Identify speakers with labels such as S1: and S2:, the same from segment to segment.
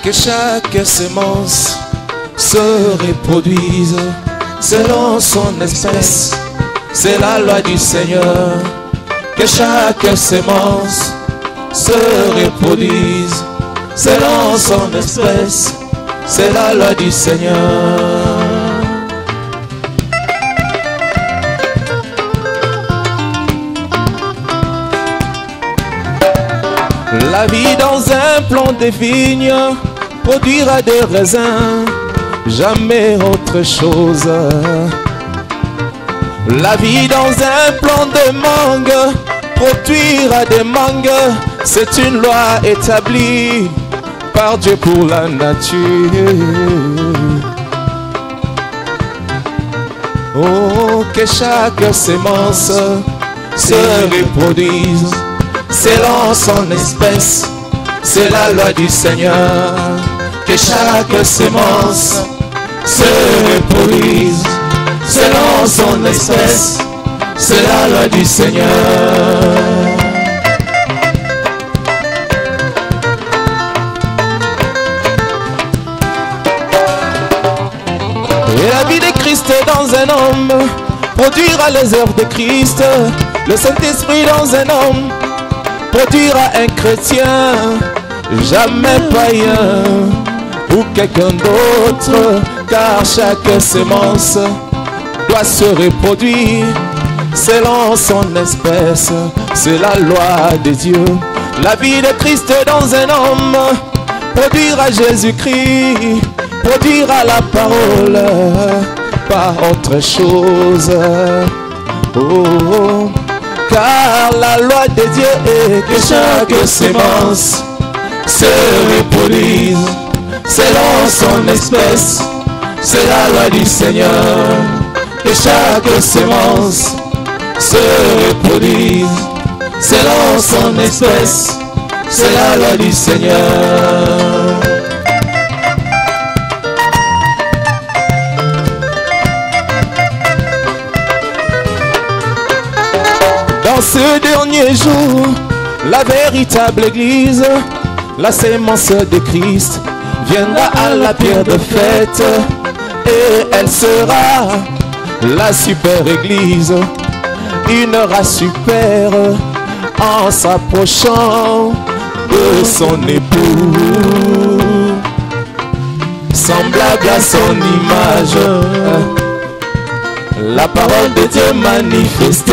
S1: Que chaque sémence se reproduise selon son espèce. C'est la loi du Seigneur. Que chaque sémence se reproduise selon son espèce. C'est la loi du Seigneur. La vie dans un plant de vigne produira des raisins, jamais autre chose. La vie dans un plant de mangue produira des mangues. C'est une loi établie par Dieu pour la nature. Oh, que chaque sémence se reproduise selon son espèce. C'est la loi du Seigneur. Que chaque sémence se reproduise selon son espèce. C'est la loi du Seigneur. Et la vie de Christ dans un homme produira les œuvres de Christ. Le Saint-Esprit dans un homme produira un chrétien, jamais païen ou quelqu'un d'autre, car chaque sémence doit se reproduire selon son espèce. C'est la loi de Dieu. La vie de Christ dans un homme produira Jésus-Christ, produira la parole, pas autre chose. Oh, oh. Car la loi de Dieu est que chaque sémence se reproduise selon son espèce. C'est la loi du Seigneur. Que chaque sémence se reproduise selon son espèce. C'est la loi du Seigneur. Dans ce dernier jour, la véritable église, la sémence de Christ, viendra à la pierre de fête, et elle sera la super église, une race super en s'approchant de son époux, semblable à son image. La parole de Dieu manifestée,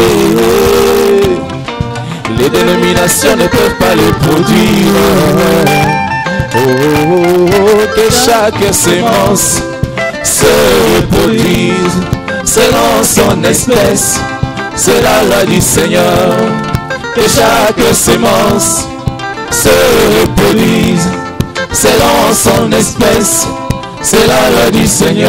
S1: les dénominations ne peuvent pas le produire. Oh, oh, oh, que chaque sémence se reproduise selon son espèce. C'est la loi du Seigneur. Que chaque sémence se reproduise selon son espèce. C'est la loi du Seigneur.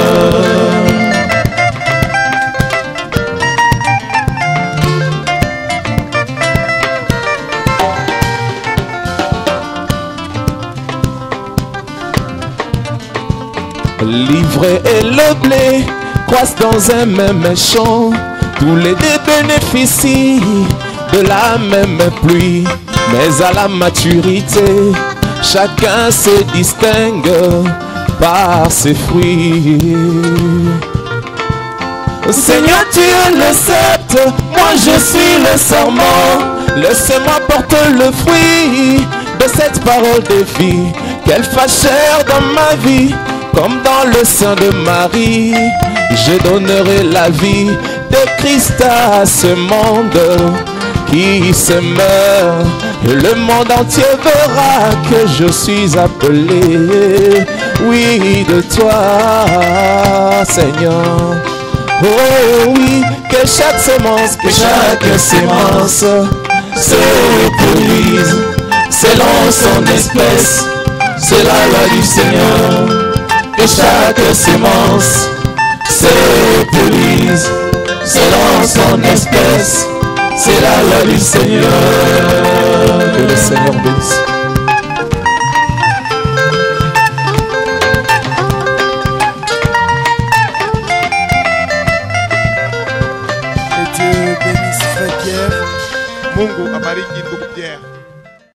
S1: L'ivraie et le blé croissent dans un même champ. Tous les deux bénéficient de la même pluie. Mais à la maturité, chacun se distingue par ses fruits. Seigneur, tu es le sceptre, moi je suis le serment. Laissez-moi porter le fruit de cette parole de vie. Qu'elle fasse chair dans ma vie, comme dans le sein de Marie. Je donnerai la vie de Christ à ce monde qui se meurt. Et le monde entier verra que je suis appelé, oui, de toi, Seigneur. Oh oui, que chaque sémence se reproduise selon son espèce. C'est la loi du Seigneur. Que chaque sémence se reproduise selon son espèce. C'est la loi du Seigneur. Que le Seigneur bénisse.
S2: Que Dieu bénisse Frère Pierre. Mungu abariki ndugu Pierre.